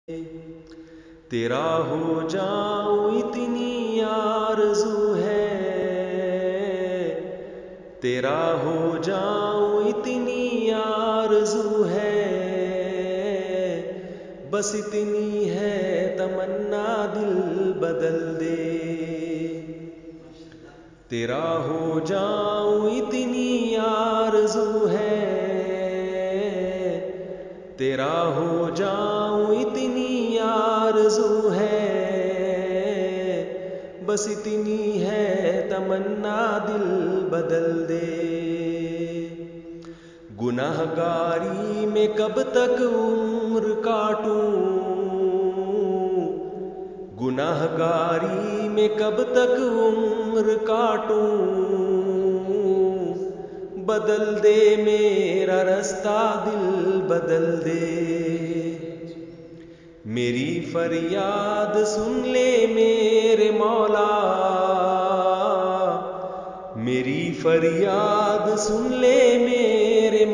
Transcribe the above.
تیرا ہو جاؤں اتنی آرزو ہے، تیرا ہو جاؤں اتنی آرزو ہے، بس اتنی ہے تمنا دل بدل دے۔ تیرا ہو جاؤں اتنی آرزو ہے، تیرا ہو جاؤں اتنی آرزو ہے، بس اتنی ہے تمنا دل بدل دے۔ گناہ گاری میں کب تک عمر کاٹوں، گناہ گاری میں کب تک عمر کاٹوں، بدل دے میرا رستہ دل بدل دے۔ میری فریاد سن لے میرے مولا، میری فریاد سن لے میرے